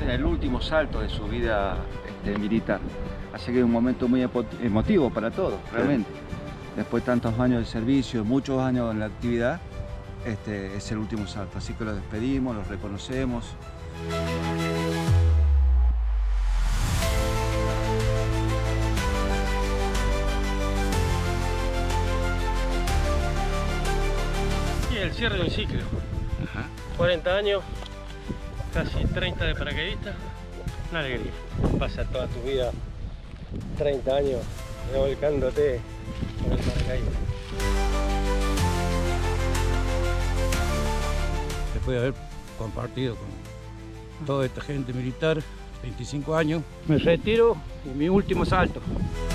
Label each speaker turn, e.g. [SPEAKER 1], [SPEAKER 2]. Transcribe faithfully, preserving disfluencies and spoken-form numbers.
[SPEAKER 1] en el último salto de su vida este, militar. Así que es un momento muy emotivo para todos, realmente. Después de tantos años de servicio, muchos años en la actividad, este es el último salto. Así que los despedimos, los reconocemos.
[SPEAKER 2] Y el cierre de un ciclo.
[SPEAKER 1] Ajá.
[SPEAKER 2] cuarenta años, casi treinta de paracaidista, una alegría. Pasa toda tu vida, treinta años, revolcándote con el paracaídas.
[SPEAKER 3] Después de haber compartido con toda esta gente militar, veinticinco años, me retiro y mi último salto.